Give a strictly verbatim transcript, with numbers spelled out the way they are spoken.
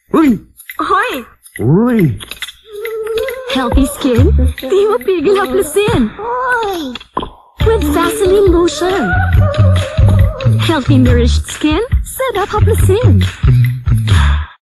Uy! Hoy! Uy! Healthy skin? Di mapigil haplasin. With Vaseline lotion. Healthy nourished skin? Sarap haplasin.